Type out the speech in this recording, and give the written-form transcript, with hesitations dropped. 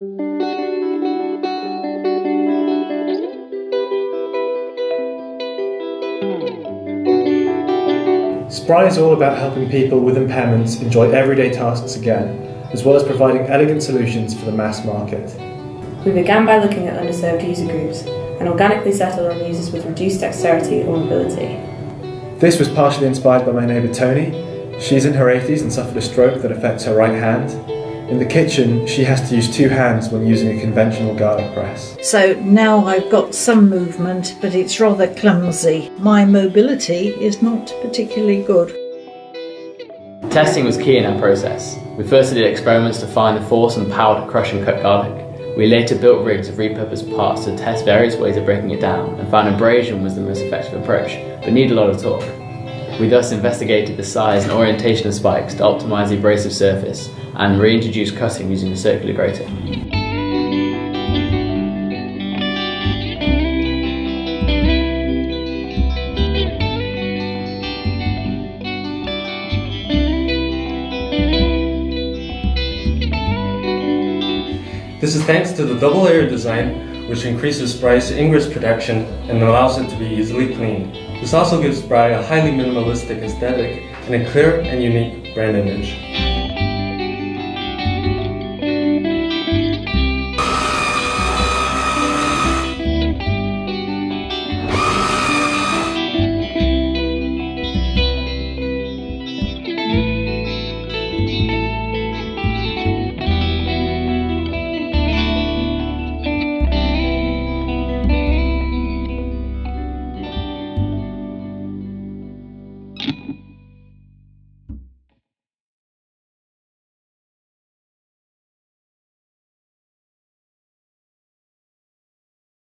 Spry is all about helping people with impairments enjoy everyday tasks again, as well as providing elegant solutions for the mass market. We began by looking at underserved user groups and organically settled on users with reduced dexterity or mobility. This was partially inspired by my neighbour Tony. She's in her 80s and suffered a stroke that affects her right hand. In the kitchen, she has to use 2 hands when using a conventional garlic press. So now I've got some movement, but it's rather clumsy. My mobility is not particularly good. Testing was key in our process. We first did experiments to find the force and power to crush and cut garlic. We later built rigs of repurposed parts to test various ways of breaking it down and found abrasion was the most effective approach, but needed a lot of torque. We thus investigated the size and orientation of spikes to optimise the abrasive surface and reintroduced cutting using a circular grater. This is thanks to the double layer design, which increases Spry's ingress protection and allows it to be easily cleaned. This also gives Spry a highly minimalistic aesthetic and a clear and unique brand image.